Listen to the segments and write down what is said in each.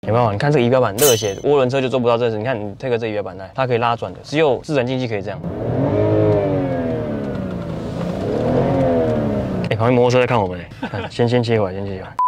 有没有？你看这个仪表板热血，涡轮车就做不到这事。你看你推个这仪表板来，它可以拉转的，只有自然进气可以这样。旁边摩托车在看我们呢，先切回来，先切回来。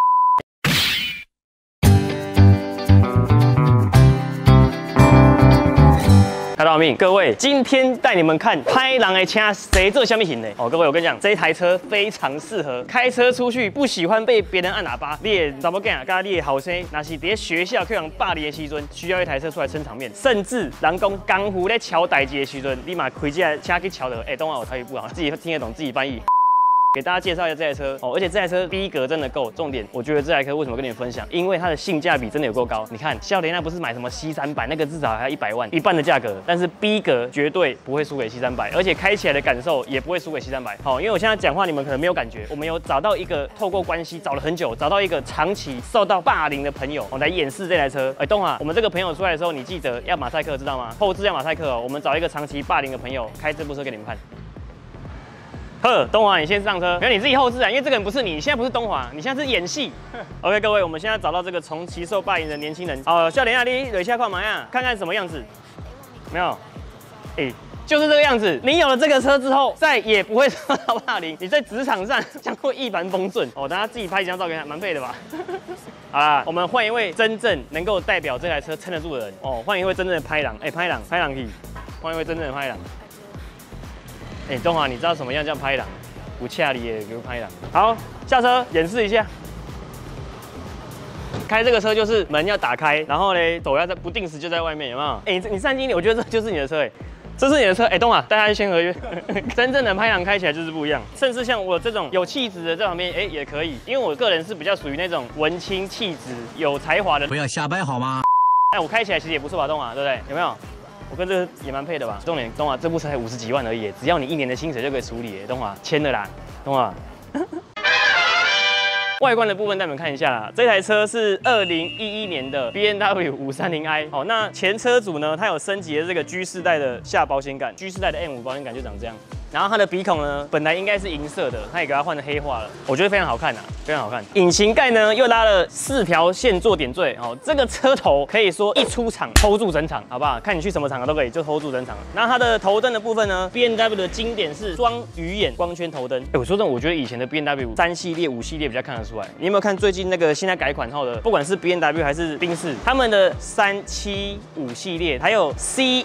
大家好，各位，今天带你们看拍人的车谁做什么型的哦。各位，我跟你讲，这一台车非常适合开车出去，不喜欢被别人按喇叭。你的怎么讲？跟你的后生，那是在学校去人霸凌的时阵，需要一台车出来撑场面，甚至人讲江湖在敲代志的时阵，你嘛开这台车去敲的。等下我台语不好，自己听得懂，自己翻译。给大家介绍一下这台车哦，而且这台车逼格真的够。重点，我觉得这台车为什么跟你们分享？因为它的性价比真的有够高。你看，笑莲那不是买什么 C300，那个至少还要100万，一半的价格，但是逼格绝对不会输给 C300，而且开起来的感受也不会输给 C300。好，因为我现在讲话你们可能没有感觉，我们有找到一个透过关系找了很久，找到一个长期受到霸凌的朋友，我来演示这台车。东华，我们这个朋友出来的时候，你记得要马赛克，知道吗？后置要马赛克哦。我们找一个长期霸凌的朋友开这部车给你们看。东华，你先上车，没有你自己后置啊，因为这个人不是你，你现在不是东华，你现在是演戏。OK， 各位，我们现在找到这个从其受霸凌的年轻人。笑脸啊，你等一下干嘛呀？看看什么样子？没有，就是这个样子。你有了这个车之后，再也不会受到霸凌，你在职场上将会一帆风顺。大家自己拍几张照片，蛮配的吧？好啦，我们换一位真正能够代表这台车撑得住的人换一位真正的拍档，拍档可以，换一位真正的拍档。东华，你知道什么样叫拍档？不恰你也给我拍档。好，下车演示一下。开这个车就是门要打开，然后呢手要在不定时就在外面，有没有？你3经理，我觉得这就是你的车这是你的车东华，大家先合约。真正的拍档开起来就是不一样，甚至像我这种有气质的在旁边也可以，因为我个人是比较属于那种文青气质、有才华的。 不要瞎掰好吗？ 我开起来其实也不错吧，东华，对不对？有没有？我跟这个也蛮配的吧？重点，东华这部车才50几万而已，只要你1年的薪水就可以处理。东华签了啦，东华。外观的部分带你们看一下啦，这台车是2011年的 BMW 530i。那前车主呢，他有升级了这个 G 世代的下保险杆 ，G 世代的 M5 保险杆就长这样。然后它的鼻孔呢，本来应该是银色的，它也给它换成黑化了，我觉得非常好看非常好看。引擎盖呢又拉了4条线做点缀，这个车头可以说一出厂 hold 住整场，好不好？看你去什么场合都可以，就 hold 住整场。那它的头灯的部分呢 ，BMW 的经典是双鱼眼光圈头灯。我说真的，我觉得以前的 BMW 3系列、5系列比较看得出来。你有没有看最近那个现在改款后的，不管是 BMW 还是宾士，他们的3、7、5系列，还有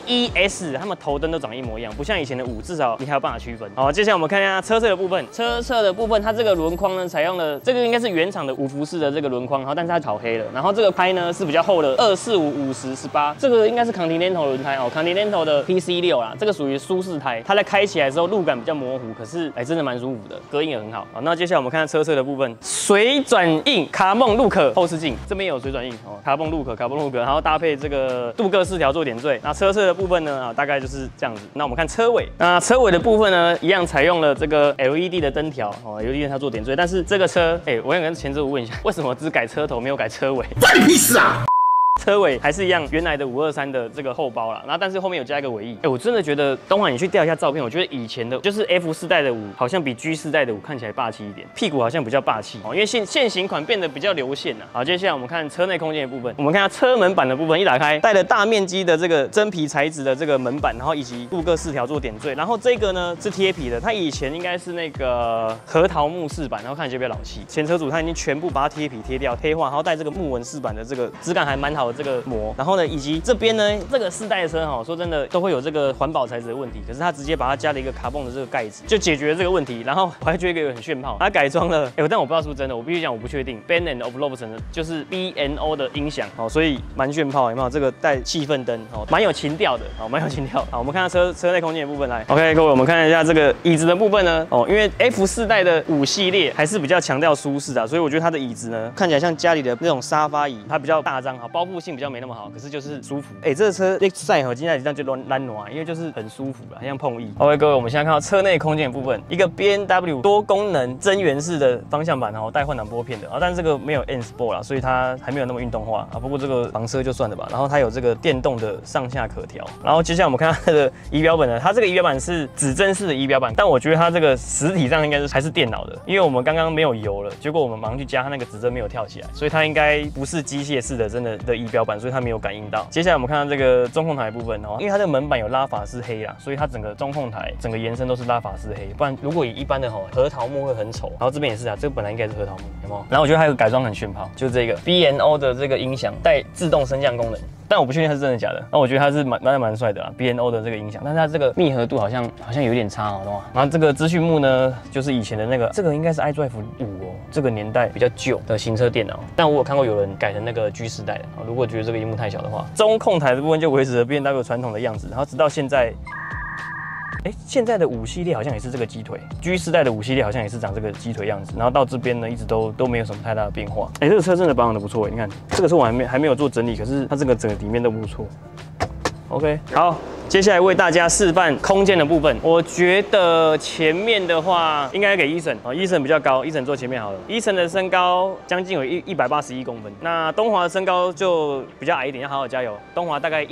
CES， 他们头灯都长一模一样，不像以前的5，至少你还有办法区分。接下来我们看一下车侧的部分。车侧的部分，它这个轮框呢，采用了这个应该是原厂的5辐式的这个轮框，但是它烤黑了。然后这个胎呢是比较厚的245、50、18，这个应该是 Continental 轮胎Continental 的 PC6啦，这个属于舒适胎，它在开起来之后路感比较模糊，可是真的蛮舒服的，隔音也很好。那接下来我们看下车侧的部分，水转印卡梦路可后视镜，这边也有水转印卡梦路可，然后搭配这个镀铬饰条做点缀。那车侧的部分呢大概就是这样子。那我们看车尾，那车尾的部分呢，一样采用了这个 LED 的灯条，LED 灯条做点缀。但是这个车，我想跟前车主问一下，为什么只改车头没有改车尾？ 关你屁事啊！ 车尾还是一样原来的523的这个后包啦，然后但是后面有加一个尾翼。我真的觉得东华你去调一下照片，我觉得以前的就是 F 世代的5好像比 G 世代的5看起来霸气一点，屁股好像比较霸气因为现行款变得比较流线了。好，接下来我们看车内空间的部分，我们看下车门板的部分，一打开带了大面积的这个真皮材质的这个门板，然后以及镀铬饰条做点缀，然后这个呢是贴皮的，它以前应该是那个核桃木饰板，然后看起来比较老气。前车主他已经全部把它贴皮贴掉，黑化，然后带这个木纹饰板的这个质感还蛮好的这个膜。然后呢，以及这边呢，这个4代的车说真的都会有这个环保材质的问题，可是它直接把它加了一个卡泵的这个盖子，就解决了这个问题。然后我还觉得一个很炫炮，它改装了，但我不知道是不是真的，我必须讲我不确定。Bang & Olufsen 的就是 B&O 的音响所以蛮炫炮，有没有？这个带气氛灯蛮有情调的蛮有情调。好，我们看下车内空间的部分来。OK， 各位，我们看一下这个椅子的部分呢因为 F 世代的5系列还是比较强调舒适所以我觉得它的椅子呢看起来像家里的那种沙发椅，它比较大张包覆性比较没那么好。可是就是舒服。这个车赛今天这样就烂暖，因为就是很舒服啦，很像碰翼。OK， 各位，我们现在看到车内空间的部分，一个 BMW 多功能增援式的方向盘带换挡拨片的但是这个没有 N Sport 啦，所以它还没有那么运动化不过这个房车就算了吧。然后它有这个电动的上下可调。然后接下来我们看它的仪表板呢，它这个仪表板是指针式的仪表板，但我觉得它这个实体上应该还是电脑的，因为我们刚刚没有油了，结果我们马上去加，它那个指针没有跳起来，所以它应该不是机械式的真的仪仪表板，所以它没有感应到。接下来我们看到这个中控台的部分哦，因为它的门板有拉法式黑啦，所以它整个中控台整个延伸都是拉法式黑，不然如果以一般的核桃木会很丑。然后这边也是啊，这个本来应该是核桃木，有没有？然后我觉得还有个改装很炫炮，就是这个 B&O 的这个音响带自动升降功能。但我不确定它是真的假的，那我觉得它是蛮帅的啦 ，B&O 的这个音响，但是它这个密合度好像有点差哦，懂吗？然后这个资讯幕呢，就是以前的那个，这个应该是 iDrive 5哦，这个年代比较旧的行车电脑，但我有看过有人改成那个 G 世代的，如果觉得这个萤幕太小的话，中控台的部分就维持了 B&W 传统的样子，然后直到现在。现在的5系列好像也是这个鸡腿，G 世代的5系列好像也是长这个鸡腿样子，然后到这边呢一直都没有什么太大的变化。这个车真的保养的不错，你看这个车我还没有做整理，可是它这个整个底面都不错。OK， 好。接下来为大家示范空间的部分，我觉得前面的话应该给伊森啊，伊森比较高，伊森坐前面好了。伊森的身高将近有181公分，那东华的身高就比较矮一点，要好好加油。东华大概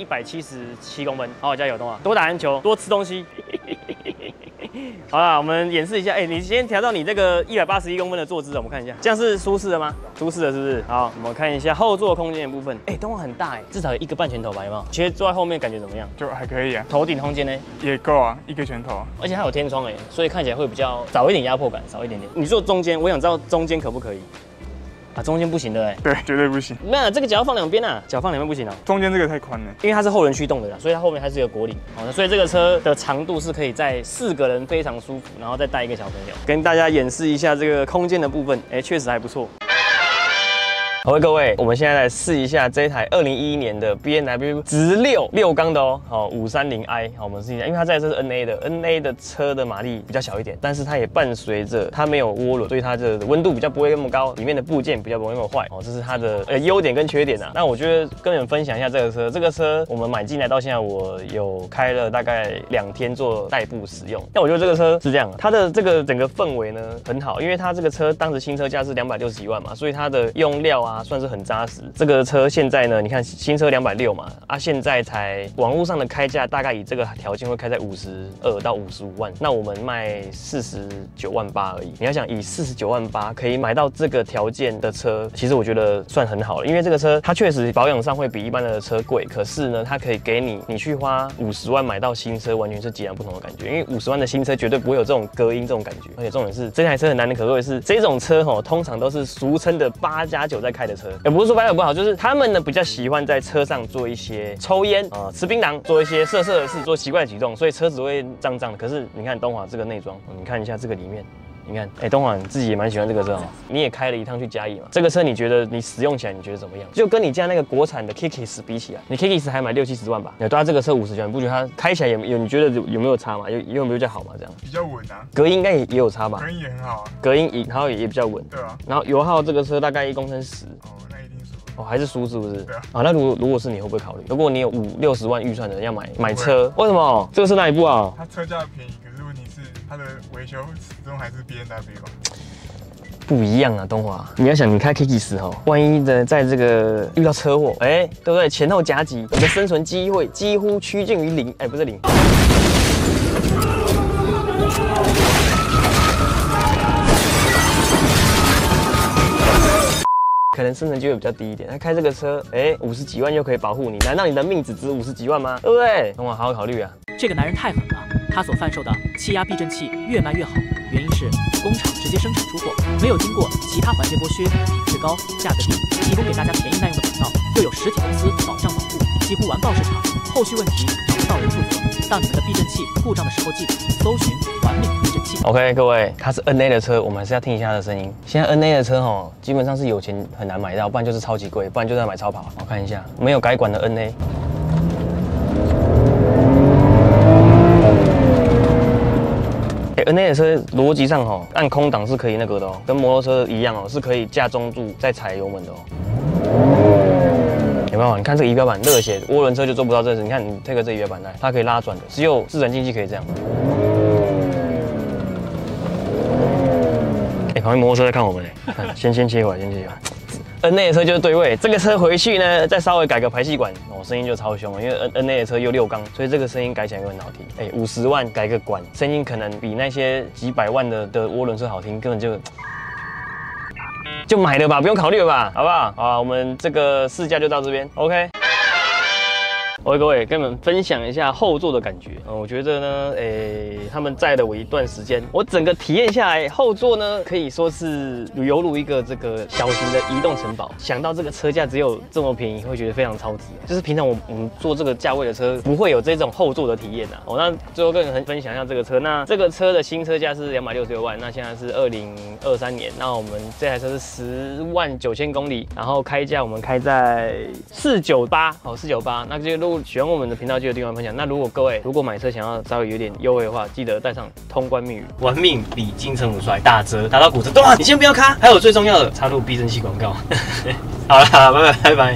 177公分，好好加油，东华，多打篮球，多吃东西。好啦，我们演示一下，你先调到你这个181公分的坐姿，我们看一下，这样是舒适的吗？舒适的，是不是？好，我们看一下后座空间的部分。东华很大至少有1个半拳头吧，有没有？其实坐在后面感觉怎么样？ 就还可以啊。 头顶空间呢？也够啊，1个拳头。 而且它有天窗所以看起来会比较少一点压迫感，少一点点。你坐中间，我想知道中间可不可以？中间不行的对，绝对不行。 那这个脚要放两边啊，脚放两边不行啊。 中间这个太宽了， 因为它是后轮驱动的啦，所以它后面还是有果岭。所以这个车的长度是可以载4个人非常舒服，然后再带1个小朋友。跟大家演示一下这个空间的部分，确实还不错。好，各位，我们现在来试一下这一台2011年的 B&W 直6缸的530i。好，我们试一下，因为它这台车是 NA 的车的马力比较小一点，但是它也伴随着它没有涡轮，所以它的温度比较不会那么高，里面的部件比较不会那么坏。这是它的优点跟缺点啊。那我觉得跟你们分享一下这个车，这个车我们买进来到现在，我有开了大概2天做代步使用。那我觉得这个车是这样，它的这个整个氛围呢很好，因为它这个车当时新车价是260几万嘛，所以它的用料算是很扎实。这个车现在呢，你看新车260嘛，现在才网络上的开价大概以这个条件会开在52到55万，那我们卖49万8而已。你要想以49万8可以买到这个条件的车，其实我觉得算很好了，因为这个车它确实保养上会比一般的车贵，可是呢，它可以给你去花50万买到新车，完全是截然不同的感觉。因为50万的新车绝对不会有这种隔音这种感觉，而且重点是这台车很难能可贵的是，这种车通常都是俗称的8+9在开的车。也不是说8+9不好，就是他们呢比较喜欢在车上做一些抽烟吃槟榔，做一些色的事，做奇怪的举动，所以车子会脏脏的。可是你看东华这个内装，你看一下这个里面。你看，东华你自己也蛮喜欢这个车你也开了一趟去嘉义嘛。这个车你觉得你使用起来你觉得怎么样？就跟你家那个国产的 Kicks 比起来，你 Kicks 还买60-70万吧？对啊，这个车59万，你不觉得它开起来你觉得有没有差嘛？有没有比较好嘛？这样比较稳啊， 隔音应该也有差吧？ 隔音也很好啊， 隔音然后也比较稳。 对啊， 然后油耗这个车大概1公升10。 那一定输。 还是输是不是？ 对啊。 那如果是你会不会考虑？如果你有50-60万预算的人要买车，为什么？这个是哪一部啊？ 它车价便宜，可是问题是它的维修始终还是 B&W 吧。 不一样啊，东华，你要想你开 Kicks 万一的在这个遇到车祸，对不对？前后夹击，你的生存机会几乎趋近于0，不是0。可能生存机会比较低一点。他开这个车，50几万就可以保护你，难道你的命只值50几万吗？对不对？东华好好考虑啊。 这个男人太狠了，他所贩售的气压避震器越卖越好，原因是工厂直接生产出货，没有经过其他环节剥削，品质高，价格低，提供给大家便宜耐用的管道，又有实体公司保障保护，几乎完爆市场。后续问题找不到人负责，当你们的避震器故障的时候，记得搜寻玩命避震器。 OK， 各位，它是 NA 的车，我们还是要听一下它的声音。现在 NA 的车基本上是有钱很难买到，不然就是超级贵，不然就是要买超跑。我看一下，没有改管的 NA。NA 的车逻辑上按空档是可以那个的跟摩托车一样是可以架中柱再踩油门的有没有？你看这个仪表板热血，涡轮车就做不到这事。你看你这个仪表板来，它可以拉转的，只有自然进气可以这样。旁边摩托车在看我们先切回来，先切回来。NA 的车就是对位，这个车回去呢，再稍微改个排气管，声音就超凶了。因为 NA 的车又6缸，所以这个声音改起来会很好听。50万改个管，声音可能比那些几百万的涡轮车好听，根本就。 就买了吧，不用考虑了吧，好不好？好，我们这个试驾就到这边 ，OK。OK， 各位跟你们分享一下后座的感觉。我觉得呢，他们载了我一段时间，我整个体验下来，后座呢可以说是犹如一个这个小型的移动城堡。想到这个车价只有这么便宜，会觉得非常超值。就是平常我们坐这个价位的车，不会有这种后座的体验啊。那最后跟你们分享一下这个车。那这个车的新车价是266万，那现在是2023年。那我们这台车是109000公里，然后开价我们开在498，好498。那就喜欢我们的频道，记得订阅分享。那如果各位买车想要稍微有点优惠的话，记得带上通关密语，玩命比金城武帅，打折打到骨折。动画你先不要卡，还有最重要的，插入避震器广告。好了，拜拜。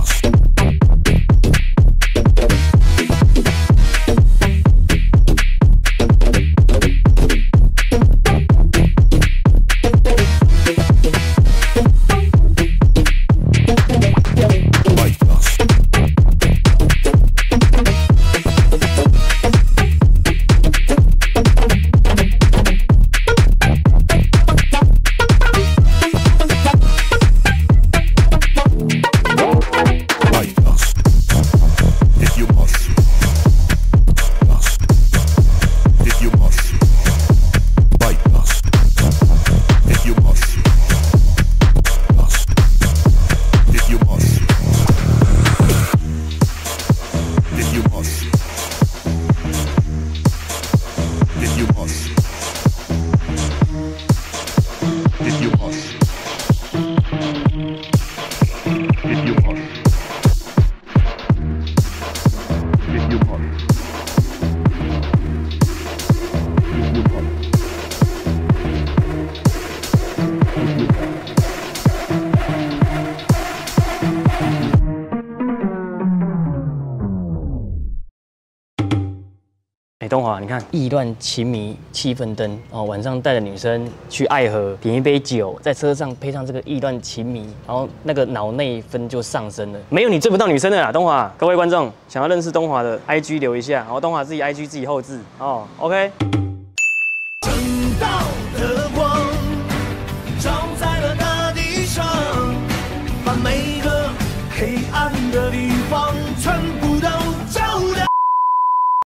东华，你看意乱情迷气氛灯哦，晚上带着女生去爱河，点一杯酒，在车上配上这个意乱情迷，然后那个脑内分就上升了。没有你追不到女生的啦，东华。各位观众想要认识东华的 IG 留一下，然后东华自己 IG 自己后置哦 ，OK。